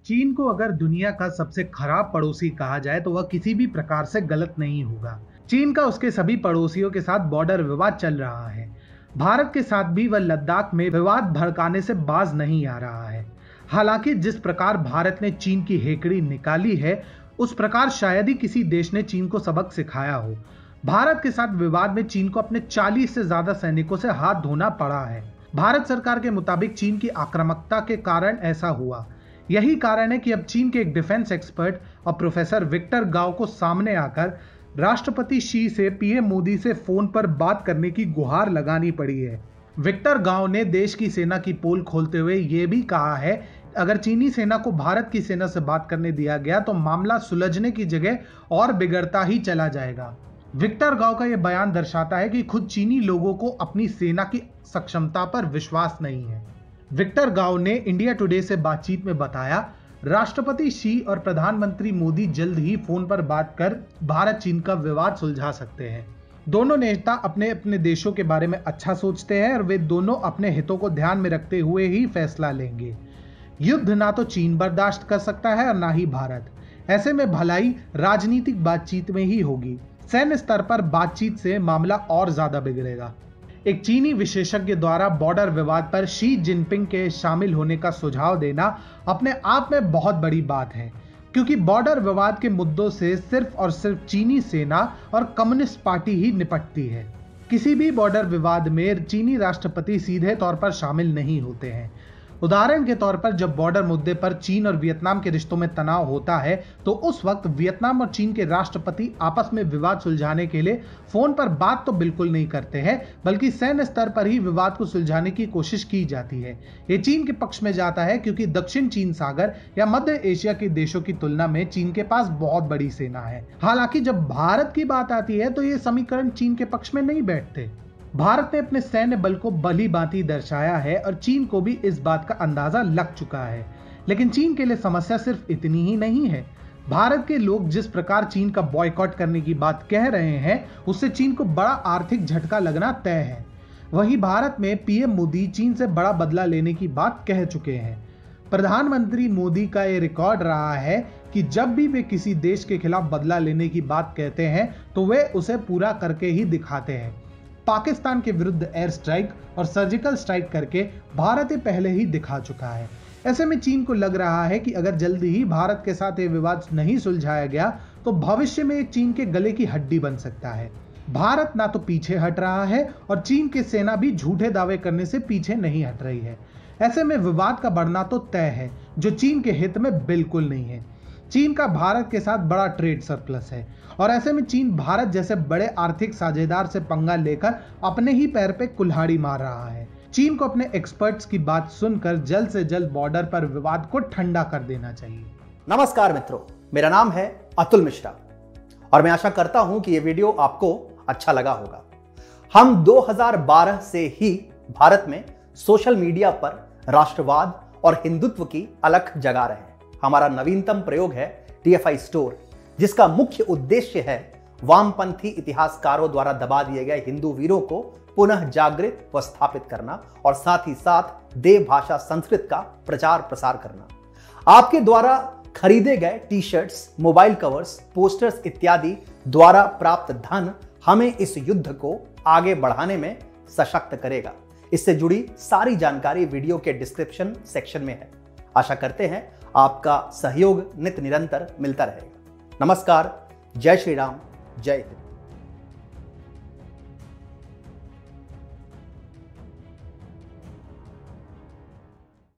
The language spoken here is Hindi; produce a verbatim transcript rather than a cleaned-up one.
चीन को अगर दुनिया का सबसे खराब पड़ोसी कहा जाए तो वह किसी भी प्रकार से गलत नहीं होगा। चीन का उसके सभी पड़ोसियों के साथ बॉर्डर विवाद चल रहा है। भारत के साथ भी वह लद्दाख में विवाद भड़काने से बाज नहीं आ रहा है। हालांकि जिस प्रकार भारत ने चीन की हेकड़ी निकाली है, उस प्रकार शायद ही किसी देश ने चीन को सबक सिखाया हो। भारत के साथ विवाद में चीन को अपने चालीस से ज्यादा सैनिकों से हाथ धोना पड़ा है। भारत सरकार के मुताबिक चीन की आक्रामकता के कारण ऐसा हुआ। यही कारण है कि अब चीन के एक डिफेंस एक्सपर्ट और प्रोफेसर विक्टर गाओ को सामने आकर राष्ट्रपति शी से पीएम मोदी से फोन पर बात करने की गुहार लगानी पड़ी है। विक्टर गाओ ने देश की सेना की पोल खोलते हुए यह भी कहा है, अगर चीनी सेना को भारत की सेना से बात करने दिया गया तो मामला सुलझने की जगह और बिगड़ता ही चला जाएगा। विक्टर गाओ का यह बयान दर्शाता है कि खुद चीनी लोगों को अपनी सेना की सक्षमता पर विश्वास नहीं है। विक्टर गाओ ने इंडिया टुडे से बातचीत में बताया, राष्ट्रपति शी और प्रधानमंत्री मोदी जल्द ही फोन पर बात कर भारत चीन का विवाद सुलझा सकते हैं। दोनों नेता अपने अपने देशों के बारे में अच्छा सोचते हैं और वे दोनों अपने हितों को ध्यान में रखते हुए ही फैसला लेंगे। युद्ध ना तो चीन बर्दाश्त कर सकता है और ना ही भारत। ऐसे में भलाई राजनीतिक बातचीत में ही होगी। सैन्य स्तर पर बातचीत से मामला और ज्यादा बिगड़ेगा। एक चीनी विशेषज्ञ द्वारा बॉर्डर विवाद पर शी जिनपिंग के शामिल होने का सुझाव देना अपने आप में बहुत बड़ी बात है, क्योंकि बॉर्डर विवाद के मुद्दों से सिर्फ और सिर्फ चीनी सेना और कम्युनिस्ट पार्टी ही निपटती है। किसी भी बॉर्डर विवाद में चीनी राष्ट्रपति सीधे तौर पर शामिल नहीं होते हैं। उदाहरण के तौर पर जब बॉर्डर मुद्दे पर चीन और वियतनाम के रिश्तों में तनाव होता है तो उस वक्त वियतनाम और चीन के राष्ट्रपति आपस में विवाद सुलझाने के लिए फोन पर बात तो बिल्कुल नहीं करते हैं, बल्कि सैन्य स्तर पर ही विवाद को सुलझाने की कोशिश की जाती है। ये चीन के पक्ष में जाता है, क्योंकि दक्षिण चीन सागर या मध्य एशिया के देशों की तुलना में चीन के पास बहुत बड़ी सेना है। हालांकि जब भारत की बात आती है तो ये समीकरण चीन के पक्ष में नहीं बैठते। भारत ने अपने सैन्य बल को भली भांति दर्शाया है और चीन को भी इस बात का अंदाजा लग चुका है। लेकिन चीन के लिए समस्या सिर्फ इतनी ही नहीं है। भारत के लोग जिस प्रकार चीन का बॉयकॉट करने की बात कह रहे हैं, उससे चीन को बड़ा आर्थिक झटका लगना तय है। वहीं भारत में पीएम मोदी चीन से बड़ा बदला लेने की बात कह चुके हैं। प्रधानमंत्री मोदी का यह रिकॉर्ड रहा है कि जब भी वे किसी देश के खिलाफ बदला लेने की बात कहते हैं तो वे उसे पूरा करके ही दिखाते हैं। पाकिस्तान के विरुद्ध एयर स्ट्राइक और सर्जिकल स्ट्राइक करके भारत पहले ही दिखा चुका है। ऐसे में चीन को लग रहा है कि अगर जल्दी ही भारत के साथ ये विवाद नहीं सुलझाया गया तो भविष्य में चीन के गले की हड्डी बन सकता है। भारत ना तो पीछे हट रहा है और चीन की सेना भी झूठे दावे करने से पीछे नहीं हट रही है। ऐसे में विवाद का बढ़ना तो तय है, जो चीन के हित में बिल्कुल नहीं है। चीन का भारत के साथ बड़ा ट्रेड सरप्लस है और ऐसे में चीन भारत जैसे बड़े आर्थिक साझेदार से पंगा लेकर अपने ही पैर पे कुल्हाड़ी मार रहा है। चीन को अपने एक्सपर्ट्स की बात सुनकर जल्द से जल्द बॉर्डर पर विवाद को ठंडा कर देना चाहिए। नमस्कार मित्रों, मेरा नाम है अतुल मिश्रा और मैं आशा करता हूं कि यह वीडियो आपको अच्छा लगा होगा। हम दो हज़ार बारह से ही भारत में सोशल मीडिया पर राष्ट्रवाद और हिंदुत्व की अलख जगा रहे हैं। हमारा नवीनतम प्रयोग है टीएफआई स्टोर, जिसका मुख्य उद्देश्य है वामपंथी इतिहासकारों द्वारा दबा दिए गए हिंदू वीरों को पुनः जागृत व स्थापित करना और साथ ही साथ देव भाषा संस्कृत का प्रचार प्रसार करना। आपके द्वारा खरीदे गए T shirts, mobile covers, posters इत्यादि द्वारा प्राप्त धन हमें इस युद्ध को आगे बढ़ाने में सशक्त करेगा। इससे जुड़ी सारी जानकारी वीडियो के डिस्क्रिप्शन सेक्शन में है। आशा करते हैं आपका सहयोग नित निरंतर मिलता रहेगा। नमस्कार, जय श्री राम, जय हिंद।